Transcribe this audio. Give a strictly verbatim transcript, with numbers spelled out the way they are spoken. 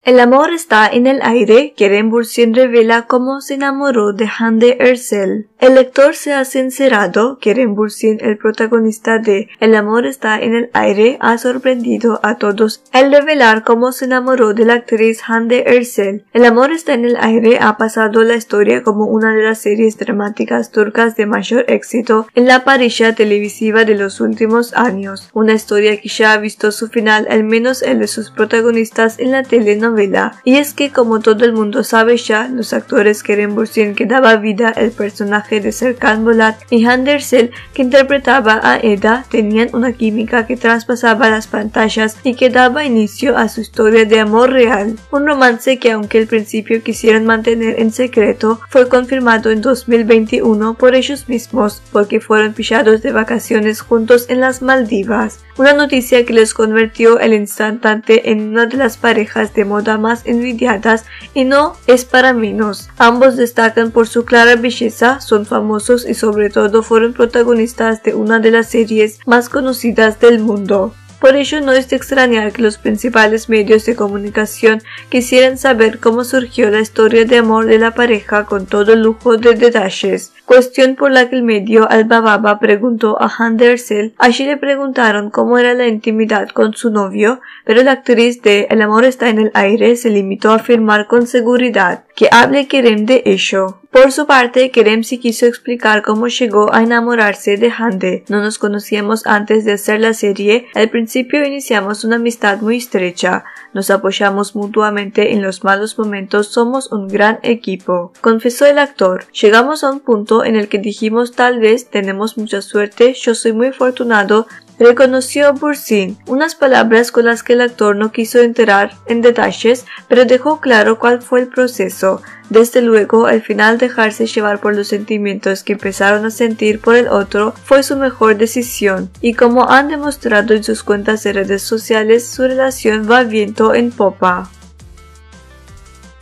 El amor está en el aire. Kerem Bürsin revela cómo se enamoró de Hande Erçel. El lector se ha sincerado. Kerem Bürsin, el protagonista de El amor está en el aire, ha sorprendido a todos al revelar cómo se enamoró de la actriz Hande Erçel. El amor está en el aire ha pasado a la historia como una de las series dramáticas turcas de mayor éxito en la parrilla televisiva de los últimos años. Una historia que ya ha visto su final, al menos el de sus protagonistas en la telenovela. Y es que, como todo el mundo sabe ya, los actores Kerem Bürsin, que daba vida al personaje de Serkan Bolat, y Hande Erçel, que interpretaba a Eda, tenían una química que traspasaba las pantallas y que daba inicio a su historia de amor real. Un romance que, aunque al principio quisieron mantener en secreto, fue confirmado en dos mil veintiuno por ellos mismos, porque fueron pillados de vacaciones juntos en las Maldivas. Una noticia que les convirtió al instante en una de las parejas de moda más envidiadas, y no es para menos. Ambos destacan por su clara belleza, son famosos y sobre todo fueron protagonistas de una de las series más conocidas del mundo. Por ello no es de extrañar que los principales medios de comunicación quisieran saber cómo surgió la historia de amor de la pareja con todo lujo de detalles. Cuestión por la que el medio Albababa preguntó a Hande Erçel. Allí le preguntaron cómo era la intimidad con su novio, pero la actriz de El amor está en el aire se limitó a afirmar con seguridad que hable Kerem de ello. Por su parte, Kerem sí quiso explicar cómo llegó a enamorarse de Hande. No nos conocíamos antes de hacer la serie. Al principio iniciamos una amistad muy estrecha. Nos apoyamos mutuamente en los malos momentos, somos un gran equipo, confesó el actor. Llegamos a un punto en el que dijimos tal vez tenemos mucha suerte, yo soy muy afortunado, reconoció Bürsin, unas palabras con las que el actor no quiso entrar en detalles, pero dejó claro cuál fue el proceso. Desde luego, al final dejarse llevar por los sentimientos que empezaron a sentir por el otro fue su mejor decisión, y como han demostrado en sus cuentas de redes sociales, su relación va viento en popa.